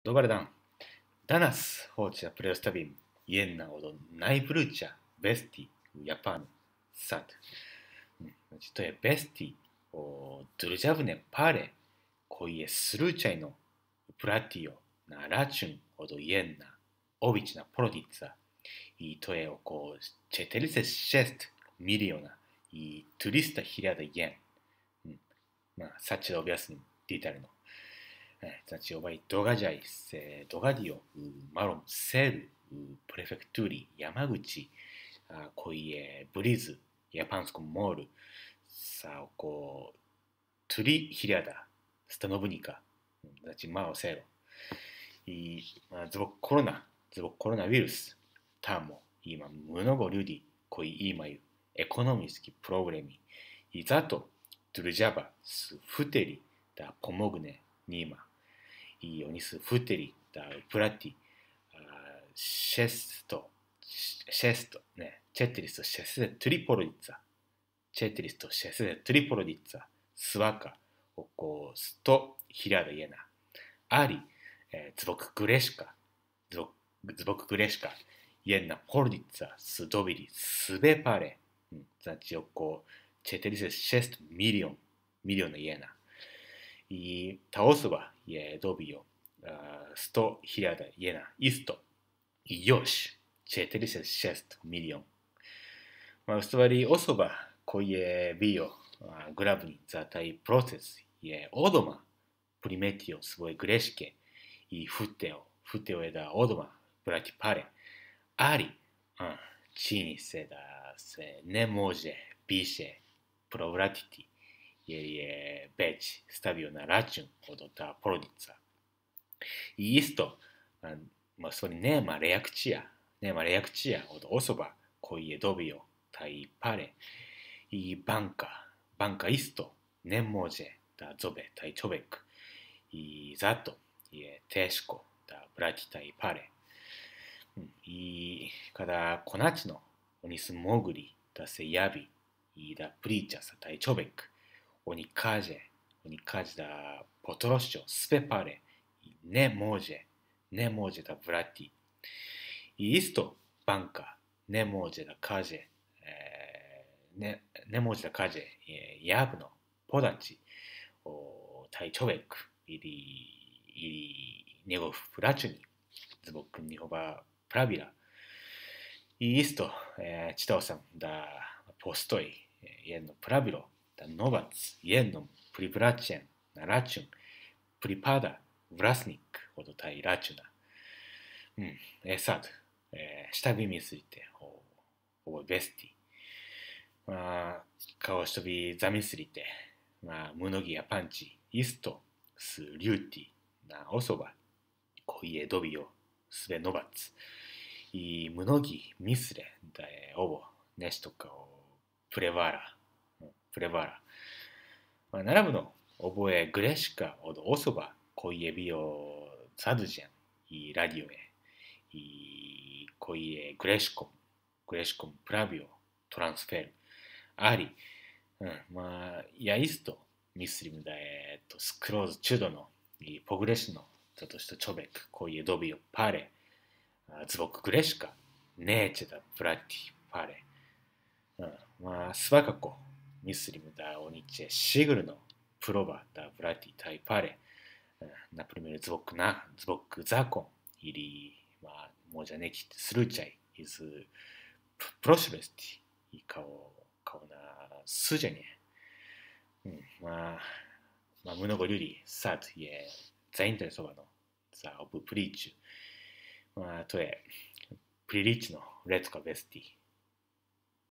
Dobar dan. Danas hoće da predstavim jedna od najvruća vesti u Japanu sad. Znači, to je vesti o državne pare koji je slučajno upratio na račun od jedna obična porodica i to je oko 46 miliona i 300.000 jen. Sad ću da objasnim detaljno. Znači, ovaj događaj se dogadio u malom selu u prefekturi Yamaguchi, koji je blizu Japanskom moru sa oko 3.000 stanovnika, znači malo selo. I zbog koronavirus tamo ima mnogo ljudi koji imaju ekonomski problemi i zato država su htjeli da pomogne njima. I oni su htjeli da uplati 463 porodica, svaka oko 100.000 jena. Ali zbog greška jedna porodica su dobili sve pare, znači oko 46 miliona jena. I ta osoba je dobio 100.000 jena isto i još 46 milion. U stvari, osoba koji je bio glavni za taj proces je odmah primetio svoje greške i hteo je da odmah vrati pare. Ali čini se da se ne može više povratiti jer je već stavio na račun od ta porodica. I isto, nema reakcija od osoba koji je dobio taj pare. I banka isto ne može da zove taj čovjek. I zato je teško da vrati taj pare. I kada konačno oni su mogli da se javi i da priča sa taj čovjek, oni kaže da potrošio sve pare i ne može da vrati. I isto banka ne može da kaže javno podaći o taj čovjek ili njegov račun zbog njihova pravila. I isto čitao sam da postoji jedno pravilo da novac jednom privraćen na račun pripada vlasnik od taj računa. Sad, šta vi mislite o ovoj vesti? Kao što vi zamislite, mnogi Japanci isto su ljuti na osoba koji je dobio sve novac. I mnogi misle da je ovo nešto kao prevara. Naravno, ovo je greška od osoba koji je bio zadužen i radio je i koji je greškom pravio transfer. Ali, ja isto mislim da je to skroz čudno i pogrešno, zato što čovjek koji je dobio pare zbog greška neće da vrati pare. Svakako mislim da oni će sigurno proba da vrati taj pare, na primjer zbog zakon ili možda neki slučaj iz prošlosti i kao na suđenje. Mnogo ljudi sad je zainteresovano za ovu priču. To je prilično retko vesti